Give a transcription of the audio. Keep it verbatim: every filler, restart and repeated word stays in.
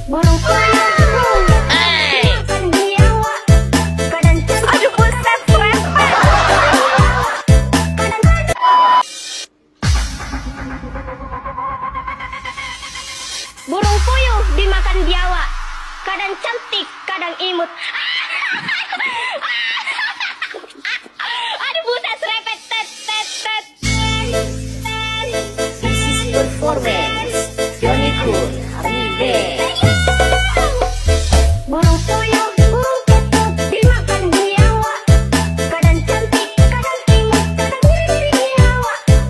Burung puyuh dimakan biawak, kadang cantik. Aduh buset, serempet. Burung puyuh dimakan biawak, kadang cantik, kadang imut. Aduh buset, serempet. Tet, tet, tet. This is performance Johnny Cool, Army Band.